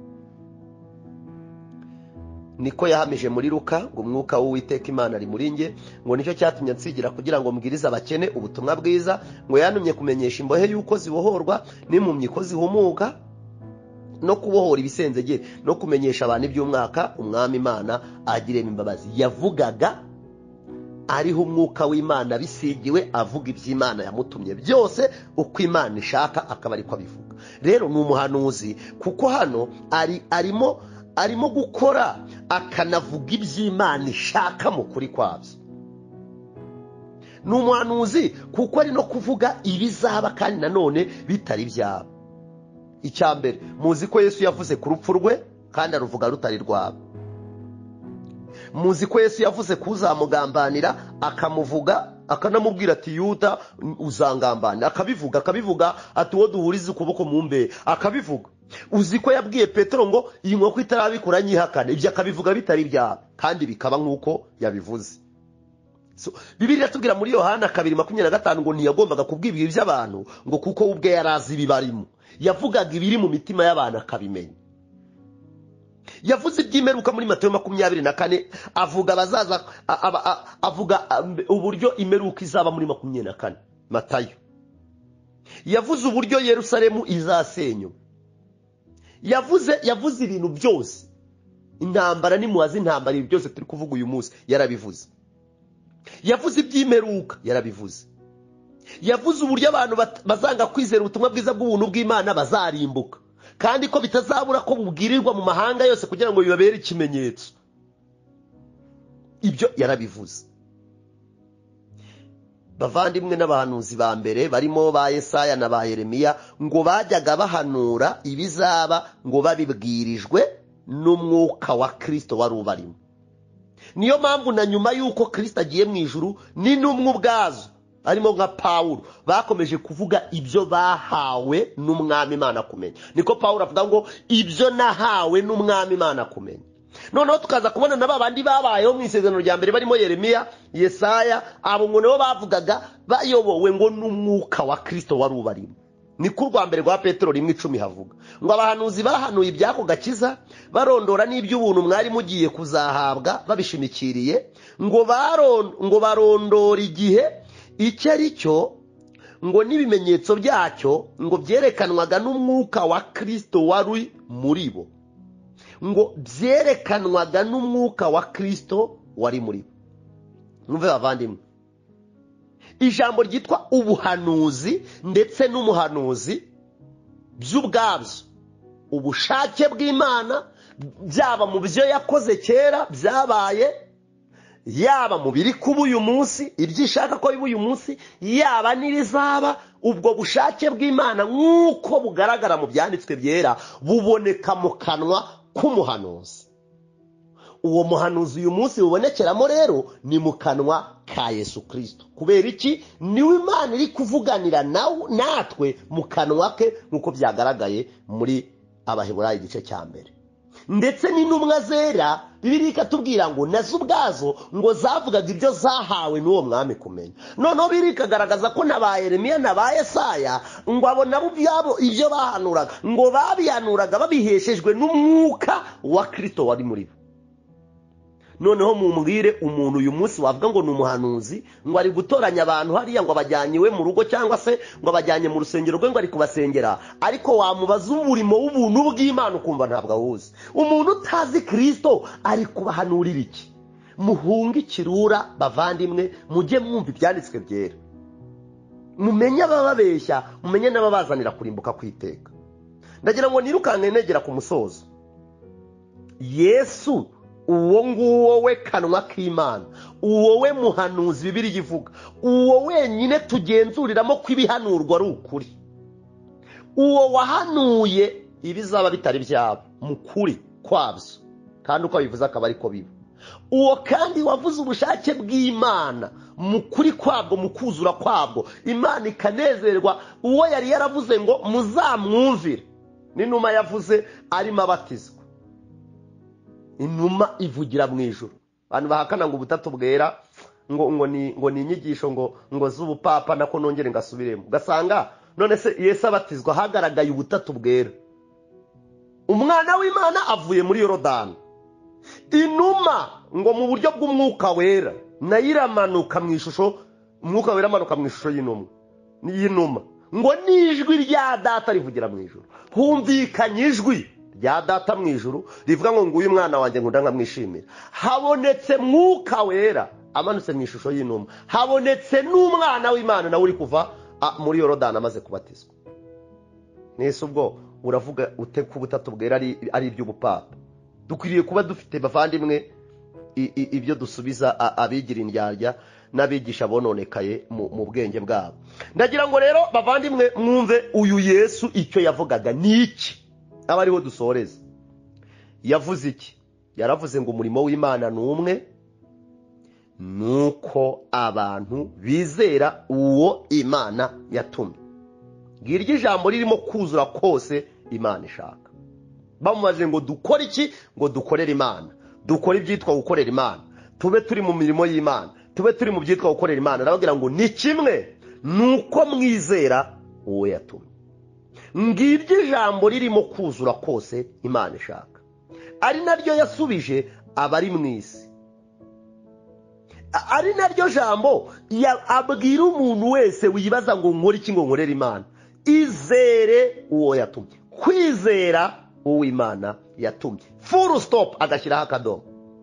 Niko yahamije muri Luka ngo umwuka w'Uwiteka Imana ari muri nge, ngo nicyo cyatumye nsigira kugira ngo mbwirize abakene ubutumwa bwiza, ngo yantumye kumenyesha imbohe yuko zibohorwa, n'impumyi ko zihumuka, no kubohora ibisenzegere, no kumenyesha abantu iby'umwaka umwami Imana agiremo imbabazi. Yavugaga ariho umwuka w'Imana bisigiwe, avuga iby'Imana yamutumye byose uko Imana ishaka, akaba ariko abivuga. Rero ni umuhanuzi kuko hano ari arimo arimo gukora, akanavuga iby'Imana ishaka mu kuri kwabyo. Ni umuhanuzi kuko ari no kuvuga ibizaba kandi nanone bitari byaba. Icyambere, muzi ko Yesu yavuze ku rupfu rwe kandi aruvuga rutari rwabo. Muzi ko Yesu yavuze kuzamugambanira akamuvuga, akanamubwira ati Yuda uzangambanira, akabivuga akabivuga ati uwo duhurize ukuboko mu mbe, akabivuga. Uzi ko yabwiye Petero ngo iyi nkoko itarabikura nyihakane, ibyo akabivuga bitari byabo kandi bikaba nk'uko yabivuze. So, Bibiliya iratubwira muri Yohana kabiri makumyabiri na gatanu ngo ntiyagombaga kubwibwira iby'abantu ngo kuko ubwe yarazi ibibarimo. Yavugaga ibiri mu mitima y'abantu akabimenya. Yavuze iby'imeruka muri Matayo makumyabiri na kane, avuga abazaza, avuga uburyo imeruka izaba muri makumyabiri na kane. Matayo yavuze uburyo Yerusalemu izasenywa. Yavuze yavuze ibintu byose, intambara nimuhaze intambara, ibi byose turi kuvuga uyu munsi yarabivuze. Yavuze iby'imeruka yarabivuze. Yavuze uburyo abantu bazanga kwizera ubutumwa bwiza bw'ubuntu bw'Imana bazarimbuka, kandi ko bitazabura ko bubwirirwa mu mahanga yose kugira ngo bibabere ikimenyetso. Ibyo yarabivuze. Bavandimwe n'abahanuzi ba mbere barimo ba Yesaya na ba Yeremiya ngo bajyaga bahanura ibizaba ngo babibwirijwe n'umwuka wa Kristo wari ubarimo. Niyo mpamvu na nyuma yuko Kristo agiye mu ijuru n'intumwa ubwazo arimo nka Pawulo bakomeje kuvuga ibyo bahawe n'umwami Imana kumenya. Niko Pawulo avuga ngo ibyo nahawe n'umwami Imana kumenya. Noneho tukaza kubona na babandi babayeho mu isezerano rya mbere barimo Yeremiya, Yesaya, abo ngo nabo bavugaga bayobowe ngo n'umwuka wa Kristo wari ubarimo. Niko urwa mbere rwa Petero rimwe icumi havuga ngo abahanuzi bahanuye ibyako gakiza barondora n'iby'ubuntu mwari mugiye kuzahabwa babishimikiriye, ngo baron ngo barondora igihe icyo ari cyo, ngo n'ibimenyetso byacyo ngo byerekanwaga n'umwuka wa Kristo wari muri bo. Ngo byerekanwaga n'umwuka wa Kristo wari muri bo. Mwumve bavandimwe, ijambo ryitwa ubuhanuzi ndetse n'umuhanuzi by'ubwabyo ubushake bw'Imana, byaba mu byo yakoze kera byabaye, yaba mu biri kuba uyu munsi, ibyishaka ko biba uyu munsi, yaba n'irizaba, ubwo bushake bw'Imana nk'uko bugaragara mu byanditswe byera buboneka mu kanwa k'umuhanuzi. Uwo muhanuzi uyu munsi bubonekeramo rero ni mu kanwa ka Yesu Kristo. Kubera iki? Niwe Imana iri kuvuganira natwe mu kanwa ke nk'uko byagaragaye muri Abaheburayo igice cya mbere. Ndetse n'intumwa zera Bibiliya ikatubwira ngo nazo ubwazo ngo zavugaga ibyo zahawe n'uwo mwami kumenya. Noneho Bibiliya ikagaragaza ko na ba Yeremiya na ba Yesaya ngo abo nabo byabo ibyo bahanuraga ngo babihanuraga babiheshejwe n'umwuka wa Kristo wari muri bo. Noneho mumbwire umuntu uyu munsi wavuga ngo ni umuhanuzi, ngo ari gutoranya abantu hariya ngo abajyanye iwe mu rugo cyangwa se ngo abajyanye mu rusengero rwe ngo ari kubasengera, ariko wamubaza umurimo w'ubuntu bw'Imana ukumva ntabwo awuzi. Umuntu utazi Kristo ari kubahanurira iki? Muhunge ikirura bavandimwe, mujye mwumva ibyanditswe byera, mumenye abababeshya, mumenye n'ababazanira kurimbuka kwiteka. Ndagira ngo nirukanke negera ku musozo. Yesu uwo nguwo we kanwa k'Imana, uwo we muhanuzi Bibiliya ivuga, uwo wenyine tugenzuriramo ko ibihanurwa ari ukuri, uwo wahanuye ibizaba bitari byabo mu kuri kwabyo kandi uko bivuze akaba ariko biba, uwo kandi wavuze ubushake bw'Imana mu kuri kwabwo, mu kuzura kwabwo, Imana ikanezerwa. Uwo yari yaravuze ngo muzamwumvire, n'inuma yavuze arimo abatizwa. Inuma ivugira mu ijuru. Abantu bahakana ngo ubutatu bwera ngo ngo ni ngo ni inyigisho ngo ngo z'ubupapa nako nongere ngasubiremo. Gasanga none se Yesu abatizwa hagaragaye ubutatu bwera. Umwana w'Imana avuye muri Yorodani. Inuma ngo mu buryo bw'umwuka wera nayo iramanuka mu ishusho, umwuka wera amanuka mu ishusho y'inuma. Y'inuma ngo nijwi rya data rivugira mu ijuru. Humvikanye ijwi rya data mu ijuru rivuga ngo nguyu mwana wanjye nkunda nkamwishimira. Habonetse mwuka wera amanutse mu ishusho y'inuma. Habonetse n'umwana w'Imana nawe uri kuva muri Yorodani amaze kubatizwa. Nese ubwo uravuga ute ku butatu bwera ari ari iby'ubupapa? Dukwiriye kuba dufite bavandimwe ibyo dusubiza abigira indyarya n'abigisha bononekaye mu bwenge bwabo. Ndagira ngo rero bavandimwe mwumve uyu Yesu icyo yavugaga niki, aba ariho dusoreza. Yavuze iki? Yaravuze ngo umurimo w'Imana ni umwe, nuko abantu bizera uwo Imana yatumye. Ngiryo ijambo ririmo kuzura kose Imana ishaka. Bamubaje ngo dukore iki? Ngo dukorere Imana. Dukore ibyitwa gukorera Imana, tube turi mu mirimo y'Imana, tube turi mu byitwa gukorera Imana. Arababwira ngo ni kimwe nuko mwizera uwo yatumye. Ngiryo ijambo ririmo kuzura kose Imana ishaka, ari naryo yasubije abari mu isi, ari naryo jambo abwira umuntu wese wibaza ngo nkore iki ngo nkorere Imana. Izere uwo yatumye, kwizera uwo Imana yatumye, full stop, agashyiraho akadomo.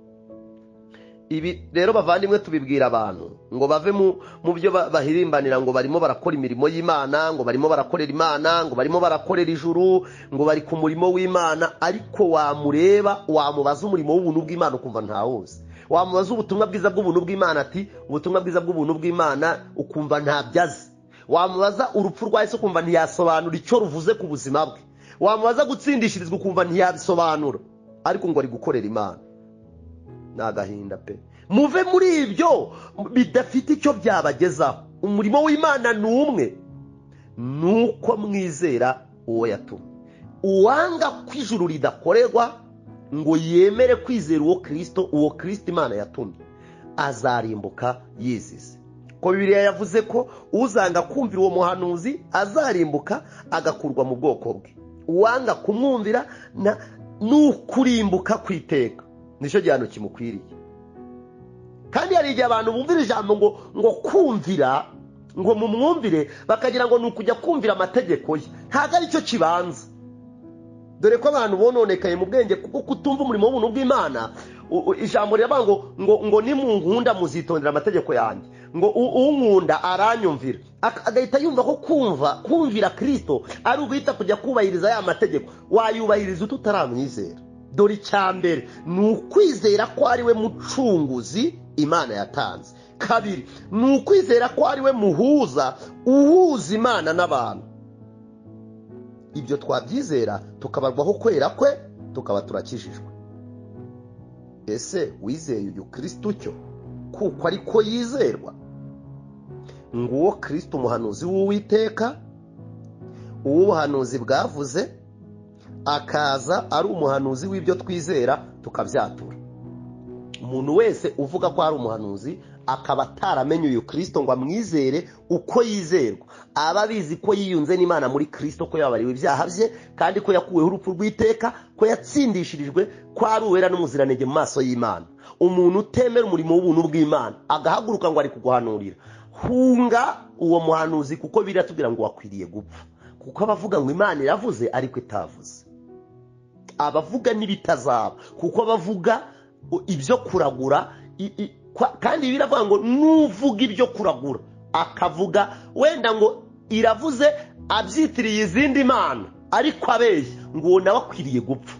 Ibi rero bavandimwe tubibwira abantu ngo bave mu byo bahirimbanira ngo barimo barakora imirimo y'Imana, ngo barimo barakorera Imana, ngo barimo barakorera ijuru, ngo bari ku murimo w'Imana, ariko wamureba wamubaza umurimo w'ubuntu bw'Imana ukumva ntawuzi. Wamubaza ubutumwa bwiza bw'ubuntu bw'Imana ati ubutumwa bwiza bw'ubuntu bw'Imana ukumva ntabyazi. Wamubaza urupfu rwa Yesu ukumva ntiyasobanura icyo ruvuze ku buzima bwe. Wamubaza gutsindishirizwa ukumva ntiyabisobanura, ariko ngo ari gukorera Imana. Nagahinda pe. Muve muri ibyo bidafite icyo byabagezaho. Umurimo w'Imana ni umwe, nuko mwizera uwo yatumye. Uwanga kwijuru ridakorerwa ngo yemere kwizera uwo Kristo, uwo Kristo Imana yatumye, azarimbuka yizize. Ko Bibiliya yavuze ko uzanga kumvira uwo muhanuzi azarimbuka agakurwa mu bwoko bwe. Uwanga kumwumvira na nukurimbuka kwiteka. Nisho gihano kimukwiriye. Kandi hari igihe abantu bumvira ijambo ngo ngo kumvira, ngo mumwumvire bakagira ngo nukujya kumvira amategeko ye. Ntago ari cyo kibanza. Dore ko abantu bononekaye mu bwenge kuko kutumva umurimo w'ubuntu bw'Imana. Ijambo riravuga ngo ngo ngo nimunkunda muzitondera amategeko yanjye, ngo unkunda aranyumvira. Agahita yumva ko kumva kumvira Kristo ari uguhita kujya kubahiriza ya mategeko. Wayubahiriza utaramwizera. Dore icyambere ni ukwizera ko ari we mucunguzi Imana yatanze. Kabiri ni ukwizera ko ari we muhuza uhuza Imana n'abantu. Ibyo twabyizera tukabarwaho kwera kwe, tukaba turakijijwe. Ese wizeye uyu Kristo cyo kuko ariko yizerwa? Nguwo Kristo umuhanuzi w'Uwiteka, uw'ubuhanuzi bwavuze, akaza ari umuhanuzi w'ibyo twizera tukabyatura. Umuntu wese uvuga ko ari umuhanuzi akaba ataramenye uyu Kristo ngo amwizere uko yizerwa, aba bizi ko yiyunze n'Imana muri Kristo, ko yabariwe ibyaha bye, kandi ko yakuweho urupfu rw'iteka, ko yatsindishirijwe, ko ari uwera n'umuziranenge mu maso y'Imana. Umuntu utemera umurimo w'ubuntu bw'Imana agahaguruka ngo ari kuguhanurira, hunga uwo muhanuzi, kuko biratubwira ngo wakwiriye gupfa. Kuko abavuga ngo Imana iravuze ariko itavuze, abavuga n'ibitazaba, kuko abavuga ibyo kuragura, kandi biravuga ngo nuvuga ibyo kuragura akavuga wenda ngo iravuze abyitiriye izindi mana, ariko abeshya ngo nawe akwiriye gupfa.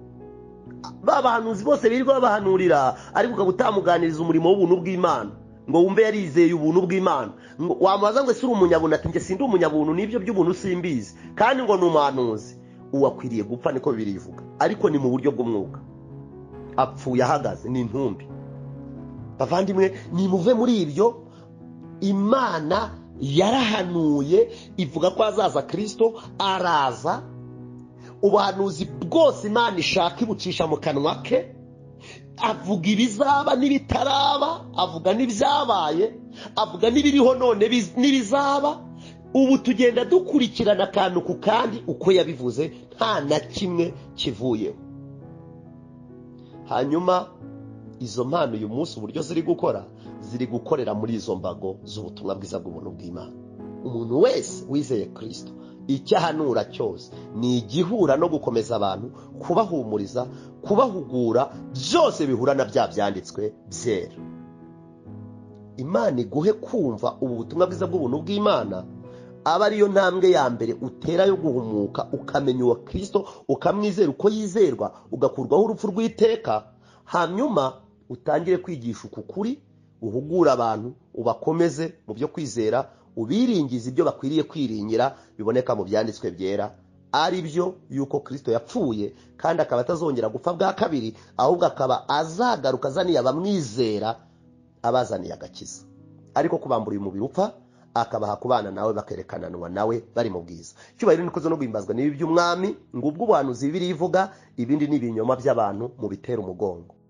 Babahanuzi bose birirwa babahanurira ariko ukabutamuganiriza umurimo w'ubuntu bw'Imana ngo wumve yarizeye ubuntu bw'Imana. Wamubaza ngo ese uri umunyabuntu ati nge sindi umunyabuntu, n'ibyo by'ubuntu simbizi, kandi ngo ni umuhanuzi. Uwakwiriye gupfa niko birivuga, ariko ni mu buryo bw'umwuka. Apfuye ahagaze ni intumbi. Bavandimwe nimuve muri ibyo. Imana yarahanuye ivuga ko azaza Kristo, araza. Ubuhanuzi bwose Imana ishaka ibucisha mu kanwa ke, avuga ibizaba n'ibitaraba, avuga n'ibyabaye, avuga n'ibiriho none n'ibizaba. Ubu tugenda dukurikirana akantu ku kandi uko yabivuze, nta na kimwe kivuyeho. Hanyuma izo mpano uyu munsi uburyo ziri gukora, ziri gukorera muri izo mbago z'ubutumwa bwiza bw'ubuntu bw'Imana. Umuntu wese wizeye Kristo, icyahanura cyose ni igihura no gukomeza abantu, kubahumuriza, kubahugura, byose bihura na bya byanditswe byera. Imana iguhe kumva ubu butumwa bwiza bw'ubuntu bw'Imana, aba ariyo ntambwe ya mbere utera yo guhumuka, ukamenya uwa Kristo, ukamwizera uko yizerwa, ugakurwaho urupfu rw'iteka. Hanyuma utangire kwigisha ukukuri, uhugura abantu, ubakomeze mu byo kwizera, ubiringiza ibyo bakwiriye kwiringira biboneka mu byanditswe byera, ari byo yuko Kristo yapfuye kandi akaba atazongera gupfa bwa kabiri, ahubwo akaba azagaruka azaniye abamwizera, abazaniye agakiza. Ariko kubambura uyu mubiri upfa, akabaha kubana nawe bakerekananwa nawe bari mu bwiza. Cyubahiro nikuzo no guhimbazwa n'ibi by'umwami. Ngubwo ubuhanuzi Bibiliya ivuga, ibindi ni ibinyoma by'abantu mu bitera umugongo.